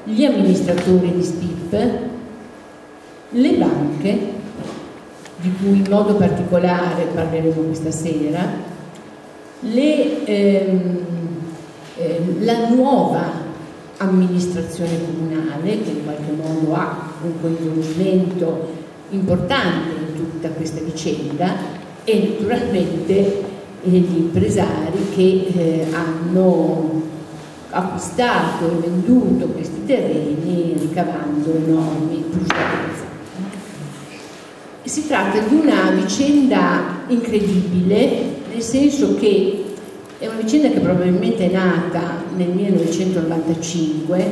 gli amministratori di SPIP, le banche, di cui in modo particolare parleremo questa sera, la nuova amministrazione comunale, che in qualche modo ha un coinvolgimento importante in tutta questa vicenda, e naturalmente gli impresari che hanno acquistato e venduto questi terreni ricavando enormi plusvalenze. Si tratta di una vicenda incredibile, nel senso che è una vicenda che probabilmente è nata nel 1995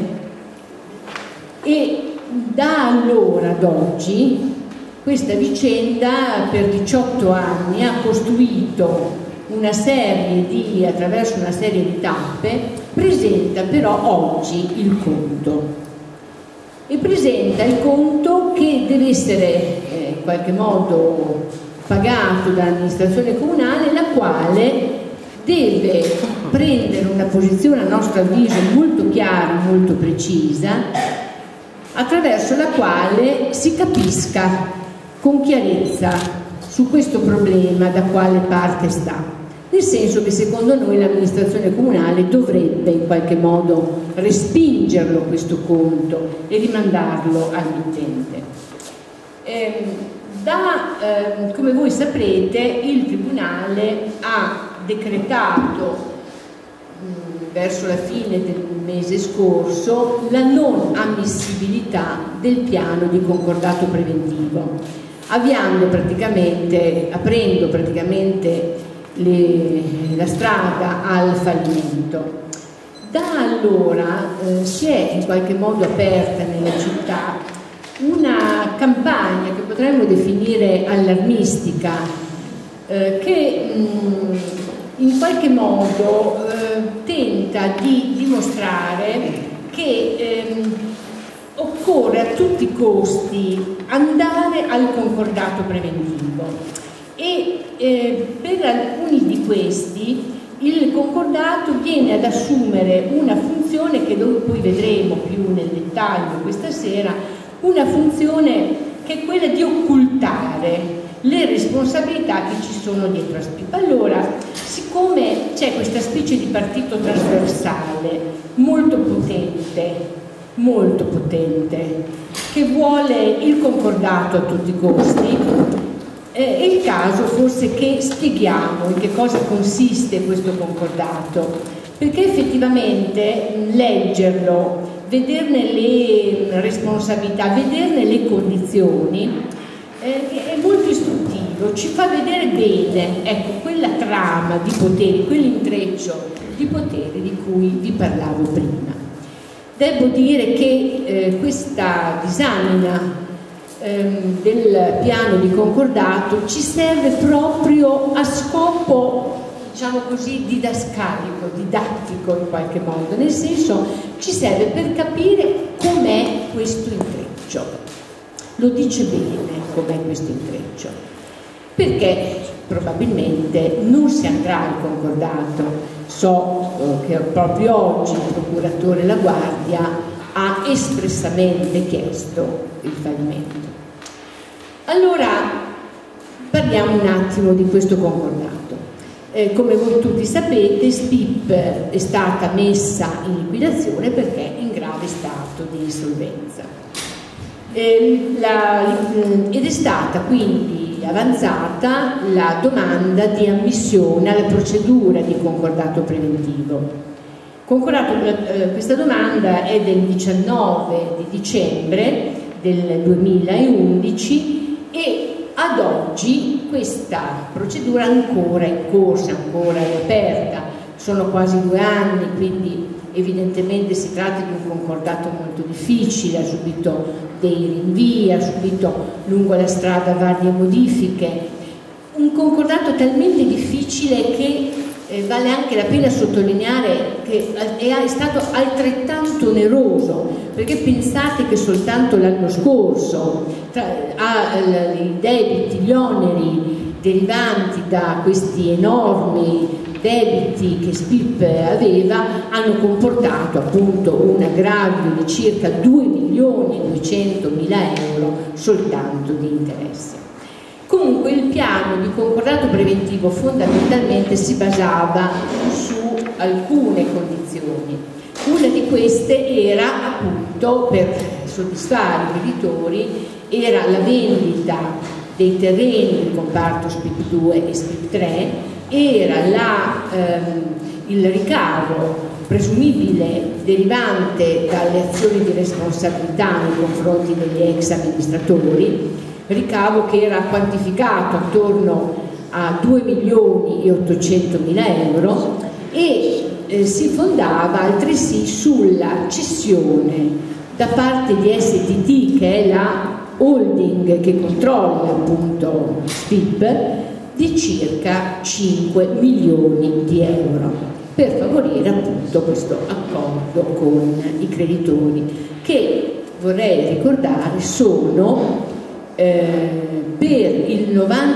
e da allora ad oggi questa vicenda per 18 anni ha costruito una serie di, attraverso una serie di tappe, presenta però oggi il conto. E presenta il conto che deve essere in qualche modo pagato dall'amministrazione comunale, la quale deve prendere una posizione a nostro avviso molto chiara, molto precisa, attraverso la quale si capisca con chiarezza su questo problema da quale parte sta. Nel senso che secondo noi l'amministrazione comunale dovrebbe in qualche modo respingerlo questo conto e rimandarlo al mittente. Come voi saprete, il Tribunale ha decretato verso la fine del mese scorso la non ammissibilità del piano di concordato preventivo, aprendo praticamente la strada al fallimento. Da allora si è in qualche modo aperta nella città una campagna che potremmo definire allarmistica, che in qualche modo tenta di dimostrare che occorre a tutti i costi andare al concordato preventivo e per alcuni di questi il concordato viene ad assumere una funzione che noi poi vedremo più nel dettaglio questa sera, una funzione che è quella di occultare le responsabilità che ci sono dietro a SPIP. Allora, siccome c'è questa specie di partito trasversale molto potente, che vuole il concordato a tutti i costi, è il caso forse che spieghiamo in che cosa consiste questo concordato, perché effettivamente leggerlo, vederne le responsabilità, vederne le condizioni è molto istruttivo, ci fa vedere bene, ecco, quella trama di poteri, quell'intreccio di poteri di cui vi parlavo prima. Devo dire che questa disamina del piano di concordato ci serve proprio a scopo, diciamo così, didascalico, didattico in qualche modo, nel senso ci serve per capire com'è questo intreccio. Lo dice bene com'è questo intreccio, perché probabilmente non si andrà al concordato. So che proprio oggi il procuratore La Guardia ha espressamente chiesto il fallimento. Allora parliamo un attimo di questo concordato. Come voi tutti sapete, SPIP è stata messa in liquidazione perché è in grave stato di insolvenza ed è stata quindi avanzata la domanda di ammissione alla procedura di concordato preventivo. Questa domanda è del 19 di dicembre del 2011 e ad oggi questa procedura ancora è in corsa, ancora è aperta, sono quasi 2 anni, quindi evidentemente si tratta di un concordato molto difficile, ha subito dei rinvii, ha subito lungo la strada varie modifiche, un concordato talmente difficile che vale anche la pena sottolineare che è stato altrettanto oneroso, perché pensate che soltanto l'anno scorso i debiti, gli oneri derivanti da questi enormi debiti che SPIP aveva hanno comportato appunto un aggravio di circa 2.200.000 euro soltanto di interessi. Comunque il piano di concordato preventivo fondamentalmente si basava su alcune condizioni. Una di queste era appunto, per soddisfare i creditori, era la vendita dei terreni del comparto SPIP 2 e SPIP 3, era il ricavo presumibile derivante dalle azioni di responsabilità nei confronti degli ex amministratori, ricavo che era quantificato attorno a 2.800.000 euro e si fondava altresì sulla cessione da parte di STT, che è la holding che controlla appunto SPIP, di circa 5 milioni di euro per favorire appunto questo accordo con i creditori, che vorrei ricordare sono per il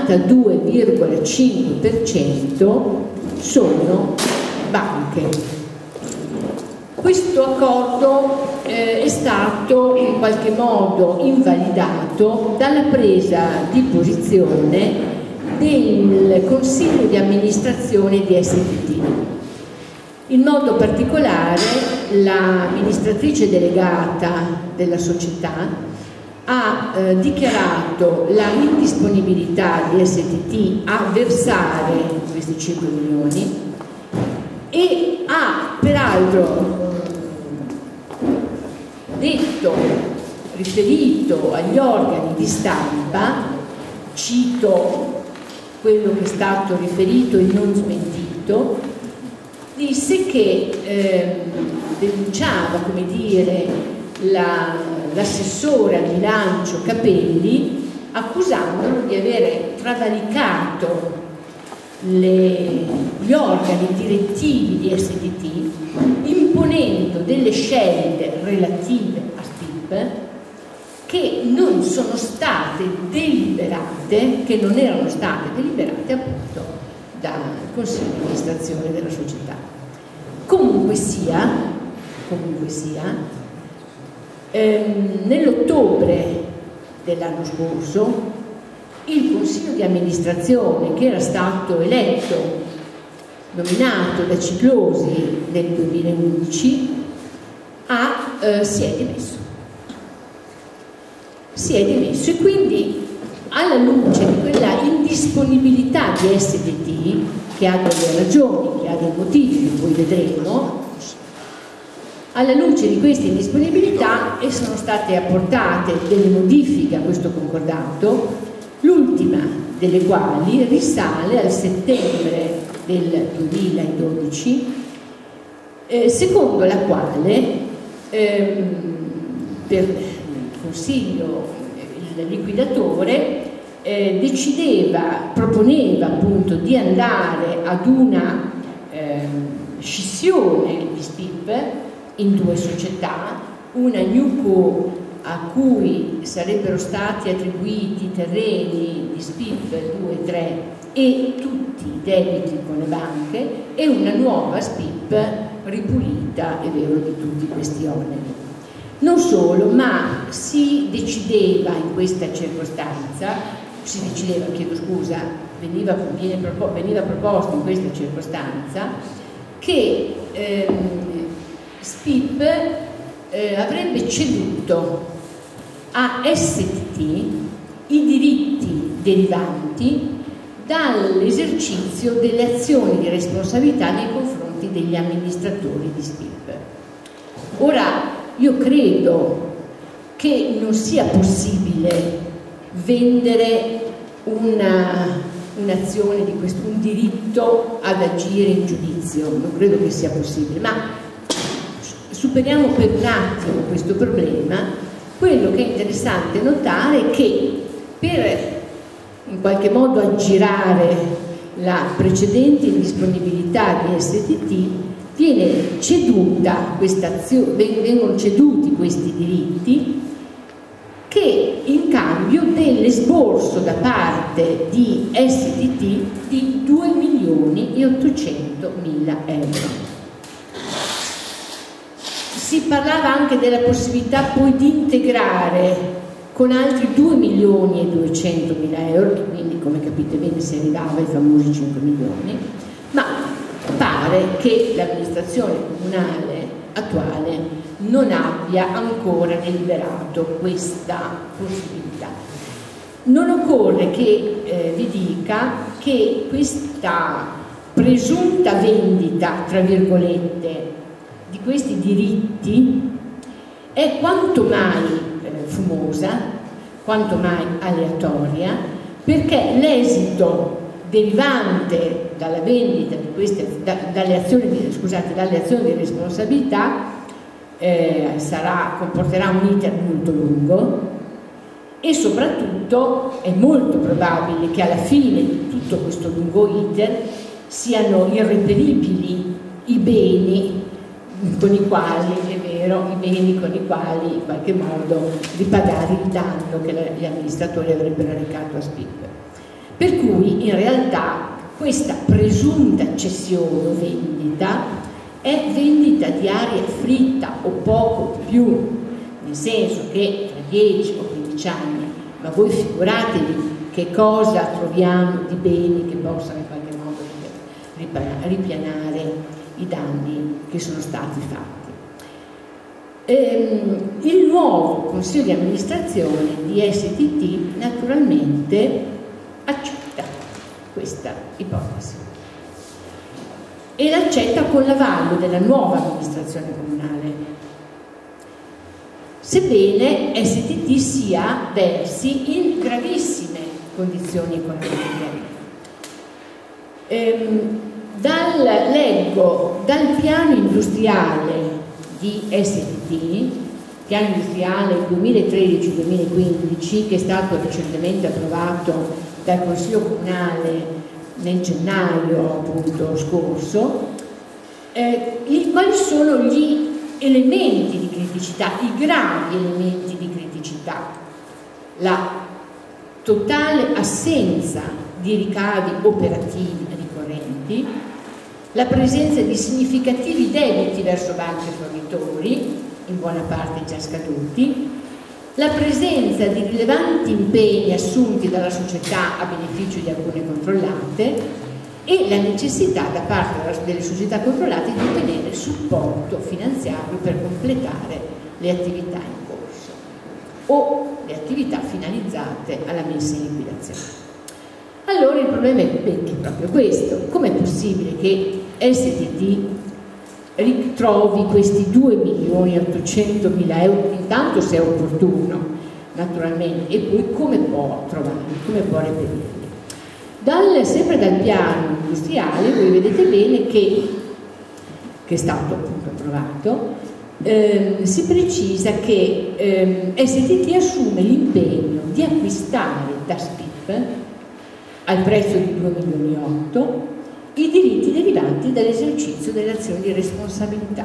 92,5% sono banche. Questo accordo è stato in qualche modo invalidato dalla presa di posizione del Consiglio di amministrazione di STT. In modo particolare l'amministratrice delegata della società ha dichiarato la indisponibilità di STT a versare questi 5 milioni e ha peraltro riferito agli organi di stampa, cito quello che è stato riferito e non smentito, disse che denunciava, come dire, l'assessore al bilancio Capelli, accusandolo di avere travalicato gli organi direttivi di STT, imponendo delle scelte relative a SPIP che non sono state deliberate, che non erano state deliberate appunto dal Consiglio di amministrazione della società. Comunque sia, nell'ottobre dell'anno scorso il Consiglio di amministrazione, che era stato eletto, nominato da Ciclosi nel 2011, si è dimesso e quindi, alla luce di quella indisponibilità di STT, che ha delle ragioni, che ha dei motivi che poi vedremo, alla luce di questa indisponibilità sono state apportate delle modifiche a questo concordato, l'ultima delle quali risale al settembre del 2012, secondo la quale per il Consiglio il liquidatore proponeva appunto di andare ad una scissione di SPIP in due società, una NewCo a cui sarebbero stati attribuiti i terreni di SPIP 2 e 3 e tutti i debiti con le banche, e una nuova SPIP ripulita, è vero, di tutti questi oneri. Non solo, ma si decideva in questa circostanza, veniva proposto in questa circostanza che SPIP avrebbe ceduto a STT i diritti derivanti dall'esercizio delle azioni di responsabilità nei confronti degli amministratori di SPIP. Ora, io credo che non sia possibile vendere un'azione di questo, un diritto ad agire in giudizio, non credo che sia possibile, ma superiamo per un attimo questo problema. Quello che è interessante notare è che per in qualche modo aggirare la precedente indisponibilità di STT viene ceduta questa azione, vengono ceduti questi diritti che in cambio dell'esborso da parte di STT di 2.800.000 euro. Si parlava anche della possibilità poi di integrare con altri 2.200.000 euro, e quindi come capite bene si arrivava ai famosi 5 milioni, ma pare che l'amministrazione comunale attuale non abbia ancora deliberato questa possibilità. Non occorre che vi dica che questa presunta vendita, tra virgolette, di questi diritti è quanto mai fumosa, quanto mai aleatoria, perché l'esito derivante dalla vendita di queste, dalle azioni di responsabilità comporterà un iter molto lungo, e soprattutto è molto probabile che alla fine di tutto questo lungo iter siano irreperibili i beni con i quali, è vero, i beni con i quali in qualche modo ripagare il danno che gli amministratori avrebbero recato a SPIP. Per cui in realtà questa presunta cessione o vendita è vendita di aria fritta o poco più, nel senso che tra 10 o 15 anni, ma voi figuratevi che cosa troviamo di beni che possano in qualche modo ripianare i danni che sono stati fatti. Il nuovo consiglio di amministrazione di STT naturalmente accetta questa ipotesi e l'accetta con l'avallo della nuova amministrazione comunale, sebbene STT versi in gravissime condizioni economiche. Leggo dal piano industriale di STT, piano industriale 2013-2015, che è stato recentemente approvato dal Consiglio Comunale nel gennaio appunto scorso, quali sono gli elementi di criticità, i gravi elementi di criticità: la totale assenza di ricavi operativi ricorrenti, la presenza di significativi debiti verso banche e fornitori, in buona parte già scaduti, la presenza di rilevanti impegni assunti dalla società a beneficio di alcune controllate e la necessità da parte delle società controllate di ottenere supporto finanziario per completare le attività in corso o le attività finalizzate alla messa in liquidazione. Allora il problema è proprio questo: com'è possibile che STT ritrovi questi 2.800.000 euro, intanto se è opportuno naturalmente, e poi come può trovarli, come può reperirli? Sempre dal piano industriale voi vedete bene che è stato appunto approvato, si precisa che STT assume l'impegno di acquistare da SPIP al prezzo di 2,8 milioni i diritti derivanti dall'esercizio delle azioni di responsabilità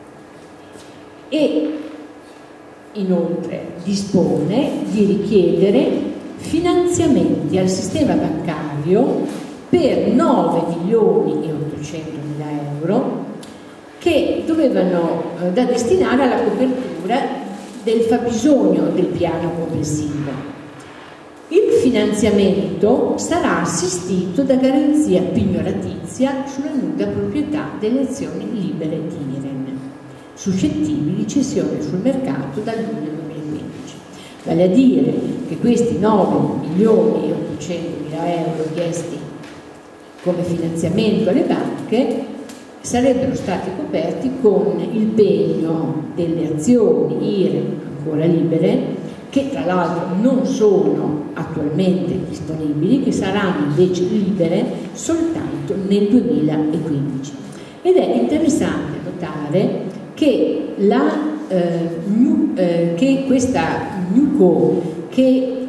e inoltre dispone di richiedere finanziamenti al sistema bancario per 9.800.000 euro che dovevano da destinare alla copertura del fabbisogno del piano complessivo. Il finanziamento sarà assistito da garanzia pignoratizia sulla nuda proprietà delle azioni libere di IREN, suscettibili di cessione sul mercato dal luglio 2015. Vale a dire che questi 9.800.000 euro chiesti come finanziamento alle banche sarebbero stati coperti con il pegno delle azioni IREN ancora libere, che tra l'altro non sono attualmente disponibili, che saranno invece libere soltanto nel 2015. Ed è interessante notare che, questa NewCo, che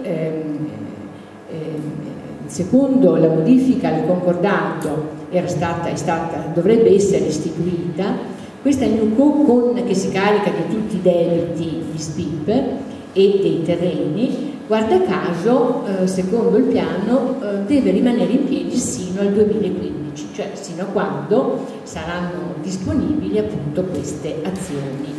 secondo la modifica al concordato dovrebbe essere istituita, questa NewCo che si carica di tutti i debiti di SPIP, e dei terreni, guarda caso, secondo il piano, deve rimanere in piedi sino al 2015, cioè sino a quando saranno disponibili appunto queste azioni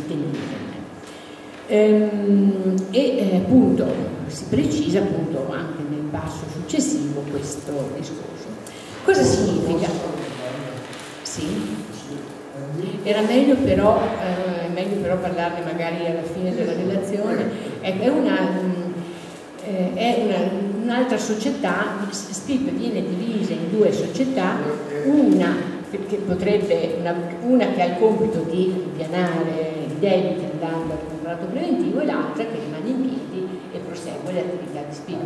dell'IREN. Appunto si precisa appunto anche nel passo successivo questo discorso. Cosa significa? Sì. Era meglio però parlarne magari alla fine della relazione. È un'altra società. SPIP viene divisa in due società, una che ha il compito di ripianare i debiti andando al contratto preventivo e l'altra che rimane in piedi e prosegue le attività di SPIP.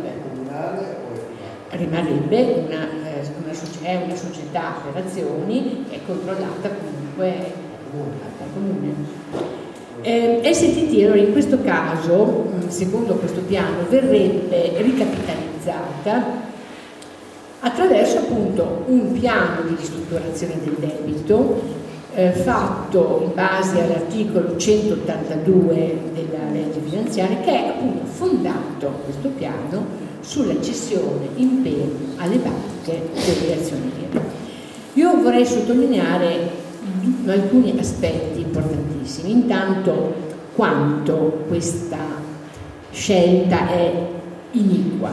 Rimarrebbe una società per azioni, è controllata comunque dal comune. STT allora in questo caso, secondo questo piano, verrebbe ricapitalizzata attraverso appunto un piano di ristrutturazione del debito fatto in base all'articolo 182 della legge finanziaria, che è appunto fondato, questo piano, sulla cessione in pena alle banche delle azioni IREN. Io vorrei sottolineare alcuni aspetti importantissimi. Intanto, quanto questa scelta è iniqua.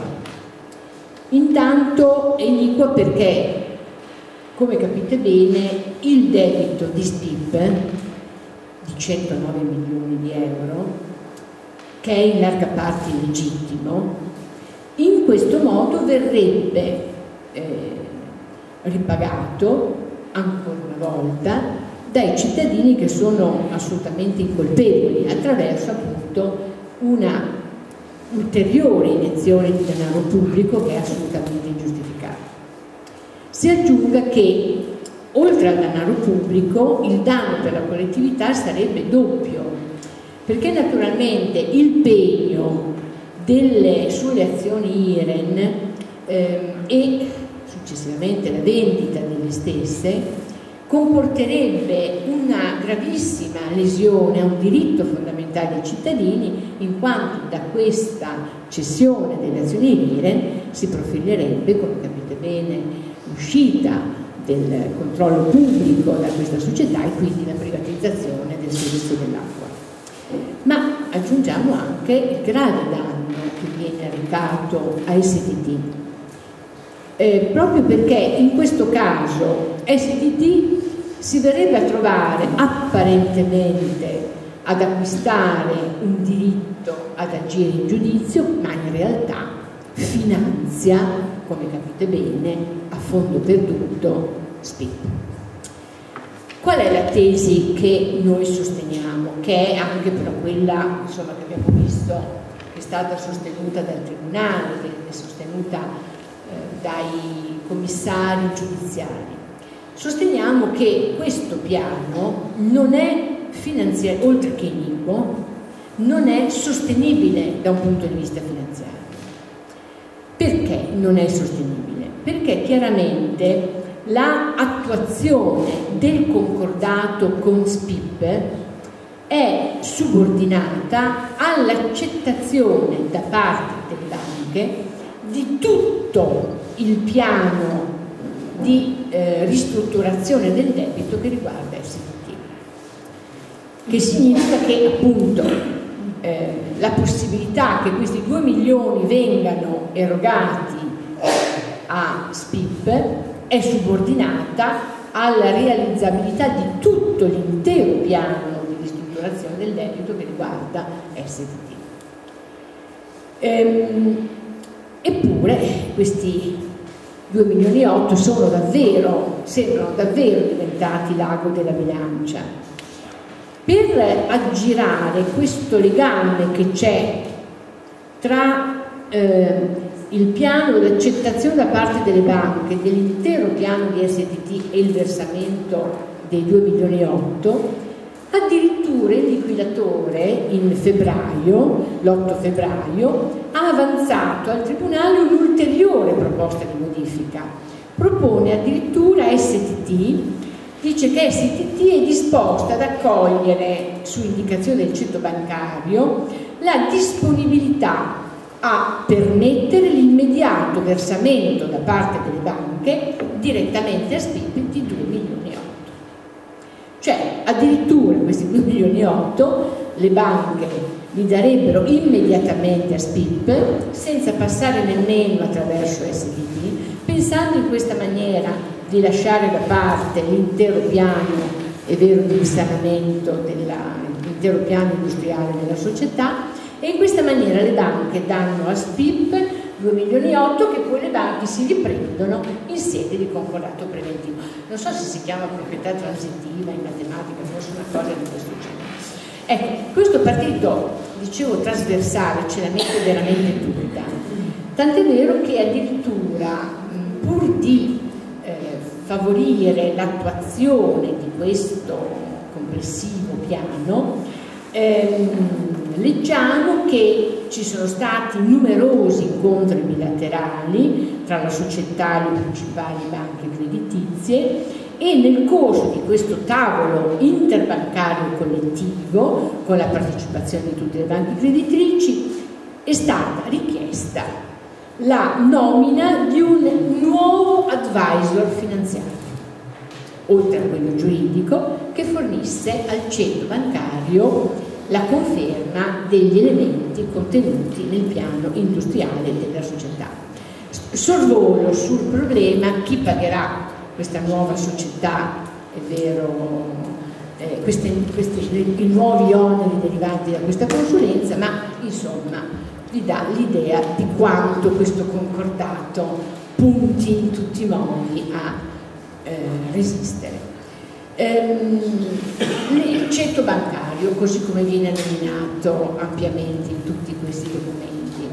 Intanto è iniqua perché, come capite bene, il debito di SPIP di 109 milioni di euro, che è in larga parte illegittimo, in questo modo verrebbe ripagato ancora una volta dai cittadini che sono assolutamente incolpevoli attraverso appunto una ulteriore iniezione di denaro pubblico che è assolutamente ingiustificata. Si aggiunga che oltre al denaro pubblico il danno per la collettività sarebbe doppio, perché naturalmente il pegno sulle azioni IREN e successivamente la vendita delle stesse comporterebbe una gravissima lesione a un diritto fondamentale dei cittadini, in quanto da questa cessione delle azioni IREN si profilerebbe, come capite bene, l'uscita del controllo pubblico da questa società e quindi la privatizzazione del servizio dell'acqua. Ma aggiungiamo anche il grave danno che viene arrecato a STT, proprio perché in questo caso STT si verrebbe a trovare apparentemente ad acquistare un diritto ad agire in giudizio, ma in realtà finanzia, come capite bene, a fondo perduto SPIP. Qual è la tesi che noi sosteniamo, che è anche però quella, insomma, che abbiamo visto che è stata sostenuta dal Tribunale, che è sostenuta dai commissari giudiziari? Sosteniamo che questo piano non è finanziario, oltre che iniquo, non è sostenibile da un punto di vista finanziario. Perché non è sostenibile? Perché chiaramente l'attuazione del concordato con SPIP è subordinata all'accettazione da parte delle banche di tutto il piano di ristrutturazione del debito che riguarda STT, che significa che appunto la possibilità che questi 2 milioni vengano erogati a SPIP è subordinata alla realizzabilità di tutto l'intero piano di ristrutturazione del debito che riguarda STT. Eppure questi 2 milioni e 8 sembrano davvero diventati l'ago della bilancia. Per aggirare questo legame che c'è tra il piano d'accettazione da parte delle banche dell'intero piano di STT e il versamento dei 2 milioni e 8, addirittura il liquidatore in febbraio, l'8 febbraio, ha avanzato al Tribunale un'ulteriore proposta di modifica. Propone addirittura a STT, dice che STT è disposta ad accogliere, su indicazione del ceto bancario, la disponibilità a permettere l'immediato versamento da parte delle banche direttamente a SPIP di 2,8 milioni. Cioè addirittura questi 2,8 milioni le banche li darebbero immediatamente a SPIP senza passare nemmeno attraverso SPV, pensando in questa maniera di lasciare da parte l'intero piano, è vero, di risanamento l'intero piano industriale della società, e in questa maniera le banche danno a SPIP 2,8 milioni che poi le banche si riprendono in sede di concordato preventivo. Non so se si chiama proprietà transitiva in matematica, forse una cosa di questo genere. Ecco, questo partito, dicevo, trasversale ce la mette veramente tutta, tant'è vero che addirittura pur di favorire l'attuazione di questo complessivo piano, leggiamo che ci sono stati numerosi incontri bilaterali tra la società e le principali banche creditizie, e nel corso di questo tavolo interbancario collettivo, con la partecipazione di tutte le banche creditrici, è stata richiesta la nomina di un nuovo advisor finanziario, oltre a quello giuridico, che fornisse al ceto bancario la conferma degli elementi contenuti nel piano industriale della società. Sorvolo sul problema chi pagherà questa nuova società, è vero, i nuovi oneri derivanti da questa consulenza, ma insomma vi dà l'idea di quanto questo concordato punti in tutti i modi a resistere. Il ceto bancario, così come viene nominato ampiamente in tutti questi documenti,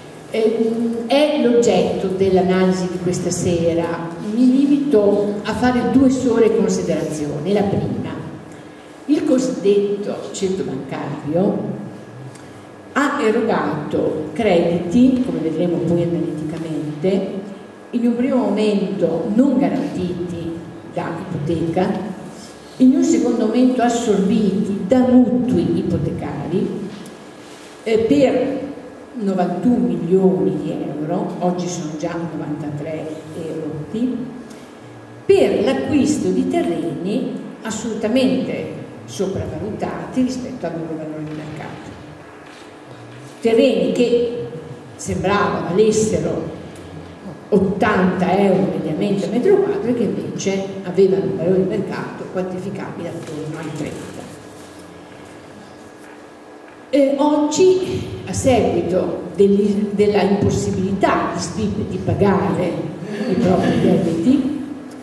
è l'oggetto dell'analisi di questa sera. Mi limito a fare due sole considerazioni. La prima: il cosiddetto ceto bancario ha erogato crediti, come vedremo poi analiticamente, in un primo momento non garantiti da ipoteca, in un secondo momento assorbiti da mutui ipotecari per 91 milioni di euro, oggi sono già 93 euro, per l'acquisto di terreni assolutamente sopravvalutati rispetto al loro valore di mercato. Terreni che sembrava valessero 80 euro mediamente a metro quadro e che invece avevano un valore di mercato quantificabile attorno ai 30. Oggi, a seguito della impossibilità di SPIP di pagare i propri debiti,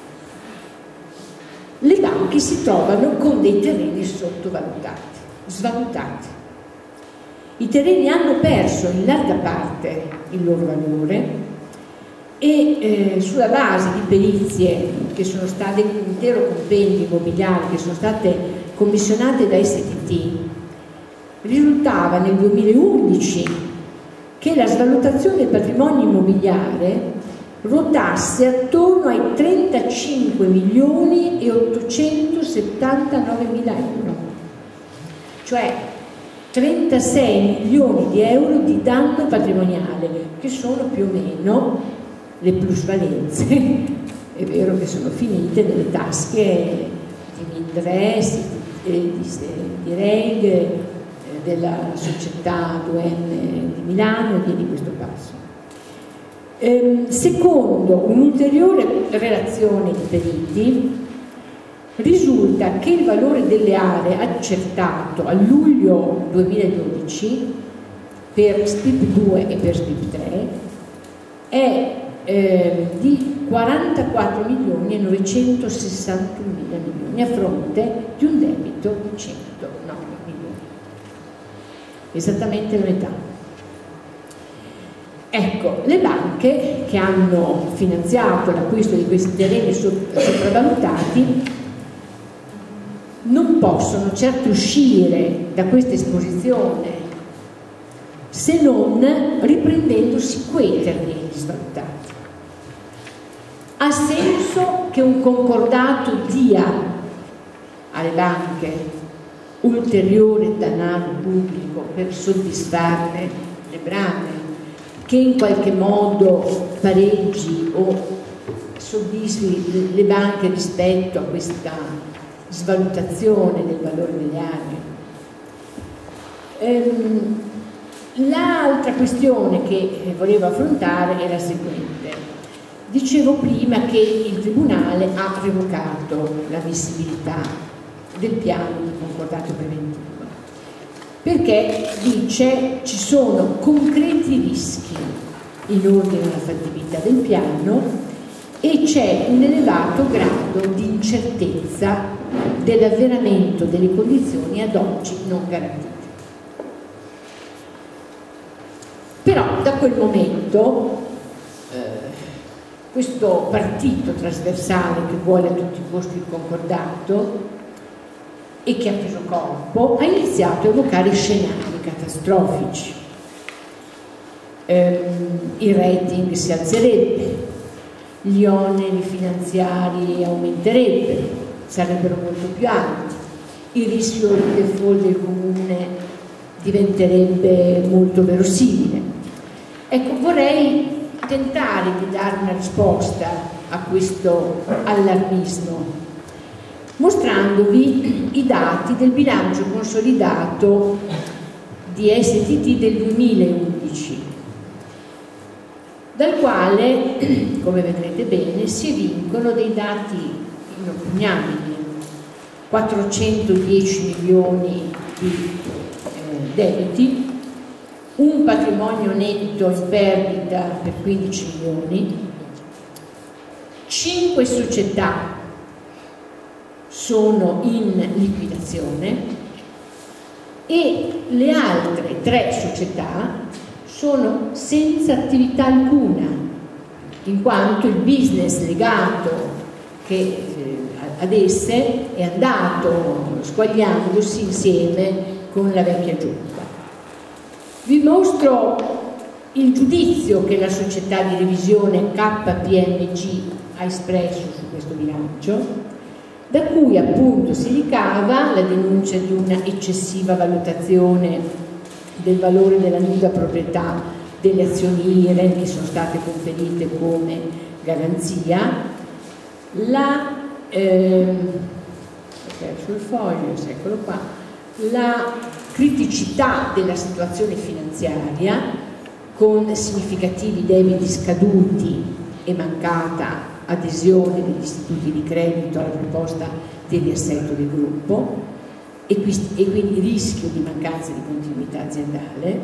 le banche si trovano con dei terreni sottovalutati, svalutati. I terreni hanno perso in larga parte il loro valore e sulla base di perizie che sono state, un intero compendio immobiliare che sono state commissionate da STT, risultava nel 2011 che la svalutazione del patrimonio immobiliare ruotasse attorno ai 35 milioni e 879 mila euro, cioè 36 milioni di euro di danno patrimoniale, che sono più o meno le plusvalenze, è vero che sono finite nelle tasche di Mindres, di Reg, della società 2N di Milano e via di questo passo. Secondo un'ulteriore relazione di periti, risulta che il valore delle aree accertato a luglio 2012 per SPIP 2 e per SPIP 3 è di 44 milioni e 961 mila milioni a fronte di un debito di 109 milioni, esattamente la metà. Ecco, le banche che hanno finanziato l'acquisto di questi terreni sopravvalutati non possono certo uscire da questa esposizione se non riprendendosi quei terreni svalutati. Ha senso che un concordato dia alle banche ulteriore denaro pubblico per soddisfarne le brame, che in qualche modo pareggi o soddisfi le banche rispetto a questa svalutazione del valore delle aree. L'altra questione che volevo affrontare è la seguente. Dicevo prima che il Tribunale ha revocato l'ammissibilità del piano di concordato preventivo perché dice ci sono concreti rischi in ordine alla fattibilità del piano e c'è un elevato grado di incertezza dell'avveramento delle condizioni ad oggi non garantite. Però da quel momento questo partito trasversale che vuole a tutti i costi il concordato e che ha preso corpo ha iniziato a evocare scenari catastrofici. Il rating si alzerebbe, gli oneri finanziari aumenterebbero, sarebbero molto più alti, il rischio di default del comune diventerebbe molto verosimile. Ecco, vorrei tentare di dare una risposta a questo allarmismo mostrandovi i dati del bilancio consolidato di STT del 2011, dal quale, come vedrete bene, si evincono dei dati inoppugnabili: 410 milioni di debiti, un patrimonio netto in perdita per 15 milioni, 5 società sono in liquidazione e le altre 3 società sono senza attività alcuna, in quanto il business legato ad esse è andato squagliandosi insieme con la vecchia giunta. Vi mostro il giudizio che la società di revisione KPMG ha espresso su questo bilancio, da cui appunto si ricava la denuncia di una eccessiva valutazione del valore della nuda proprietà delle azioni IRE che sono state conferite come garanzia, sul foglio, eccolo qua, la criticità della situazione finanziaria con significativi debiti scaduti e mancata adesione degli istituti di credito alla proposta di riassetto del gruppo e quindi rischio di mancanza di continuità aziendale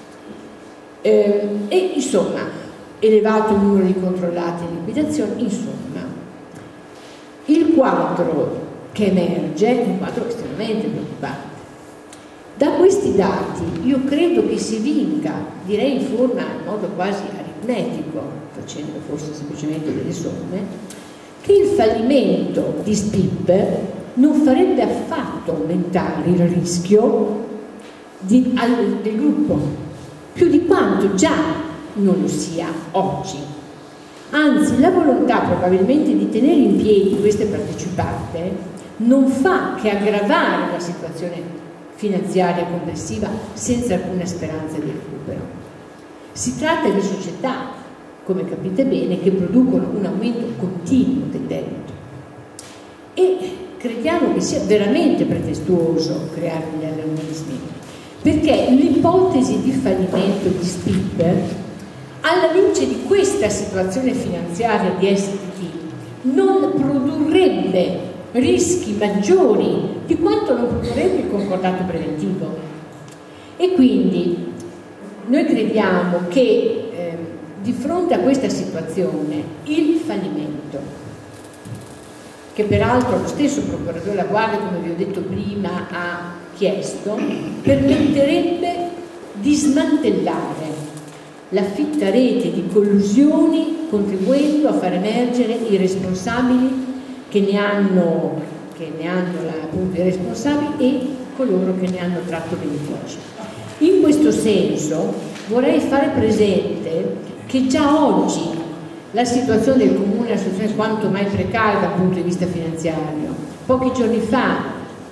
e insomma elevato numero di controllati in liquidazione. Insomma, il quadro che emerge è un quadro estremamente preoccupante. Da questi dati io credo che si vinca, direi in modo quasi aritmetico, facendo forse semplicemente delle somme, che il fallimento di SPIP non farebbe affatto aumentare il rischio del gruppo, più di quanto già non lo sia oggi. Anzi, la volontà probabilmente di tenere in piedi queste partecipate non fa che aggravare la situazione finanziaria complessiva senza alcuna speranza di recupero. Si tratta di società, come capite bene, che producono un aumento continuo del debito e crediamo che sia veramente pretestuoso creare degli allarmismi, perché l'ipotesi di fallimento di SPIP, alla luce di questa situazione finanziaria di STT, non produrrebbe rischi maggiori di quanto non produrrebbe il concordato preventivo. E quindi noi crediamo che di fronte a questa situazione il fallimento, che peraltro lo stesso procuratore La Guardia, come vi ho detto prima, ha chiesto, permetterebbe di smantellare la fitta rete di collusioni, contribuendo a far emergere i responsabili che ne hanno appunto i responsabili e coloro che ne hanno tratto beneficio. In questo senso vorrei fare presente che già oggi la situazione del comune è una situazione quanto mai precaria dal punto di vista finanziario. Pochi giorni fa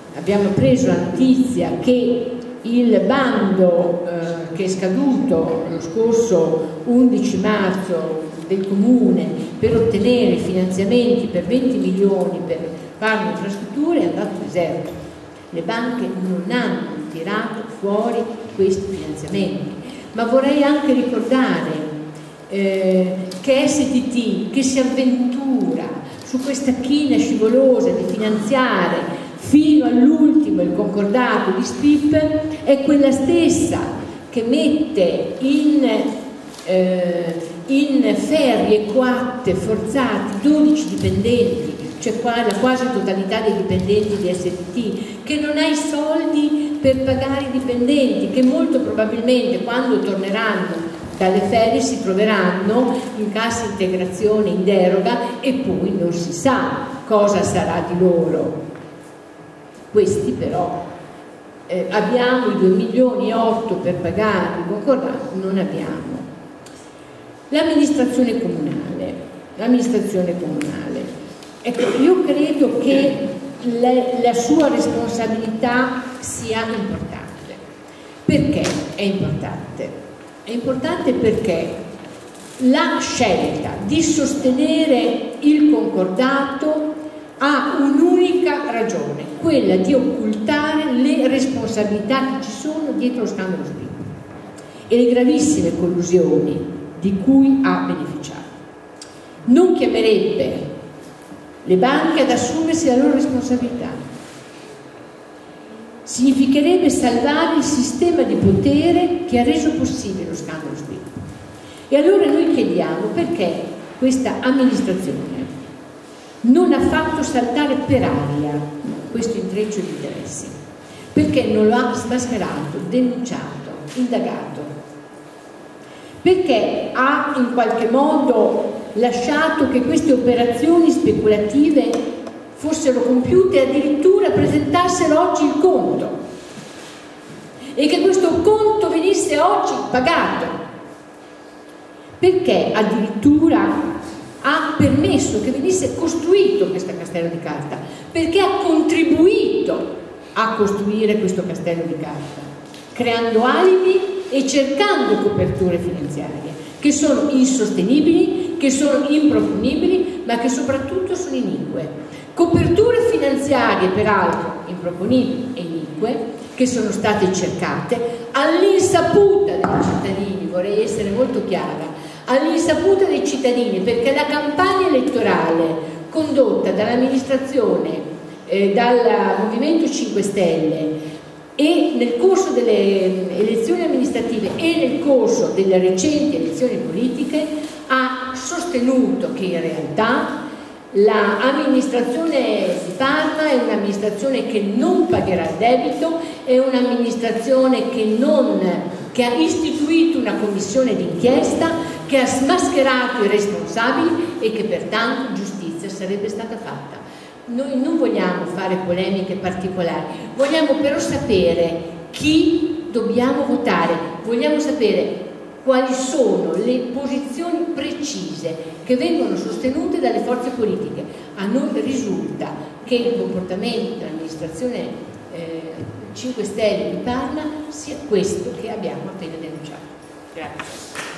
abbiamo preso la notizia che il bando che è scaduto lo scorso 11 marzo del Comune per ottenere finanziamenti per 20 milioni per fare infrastrutture è andato deserto. Le banche non hanno tirato fuori questi finanziamenti. Ma vorrei anche ricordare che STT, che si avventura su questa china scivolosa di finanziare fino all'ultimo il concordato di SPIP, è quella stessa che mette in ferie coatte forzati 12 dipendenti, cioè la quasi totalità dei dipendenti di STT, che non ha i soldi per pagare i dipendenti, che molto probabilmente quando torneranno dalle ferie si troveranno in cassa integrazione in deroga e poi non si sa cosa sarà di loro. Questi però abbiamo i 2,8 milioni per pagare il concordato, non abbiamo. L'amministrazione comunale, ecco, io credo che la sua responsabilità sia importante. Perché è importante? È importante perché la scelta di sostenere il concordato ha un'unica ragione, quella di occultare le responsabilità che ci sono dietro lo scandalo SPIP e le gravissime collusioni di cui ha beneficiato. Non chiamerebbe le banche ad assumersi la loro responsabilità. Significherebbe salvare il sistema di potere che ha reso possibile lo scandalo SPIP. E allora noi chiediamo perché questa amministrazione non ha fatto saltare per aria questo intreccio di interessi, perché non lo ha smascherato, denunciato, indagato, perché ha in qualche modo lasciato che queste operazioni speculative fossero compiute e addirittura presentassero oggi il conto e che questo conto venisse oggi pagato, perché addirittura ha permesso che venisse costruito questo castello di carta, perché ha contribuito a costruire questo castello di carta, creando alibi e cercando coperture finanziarie che sono insostenibili, che sono improponibili, ma che soprattutto sono inique. Coperture finanziarie peraltro improponibili e inique, che sono state cercate all'insaputa dei cittadini, vorrei essere molto chiara, all'insaputa dei cittadini, perché la campagna elettorale condotta dall'amministrazione, dal Movimento 5 Stelle e nel corso delle elezioni amministrative e nel corso delle recenti elezioni politiche ha sostenuto che in realtà l'amministrazione di Parma è un'amministrazione che non pagherà il debito, è un'amministrazione che ha istituito una commissione d'inchiesta, che ha smascherato i responsabili e che pertanto giustizia sarebbe stata fatta. Noi non vogliamo fare polemiche particolari, vogliamo però sapere chi dobbiamo votare, vogliamo sapere quali sono le posizioni precise che vengono sostenute dalle forze politiche. A noi risulta che il comportamento dell'amministrazione 5 Stelle di Parma sia questo che abbiamo appena denunciato. Grazie.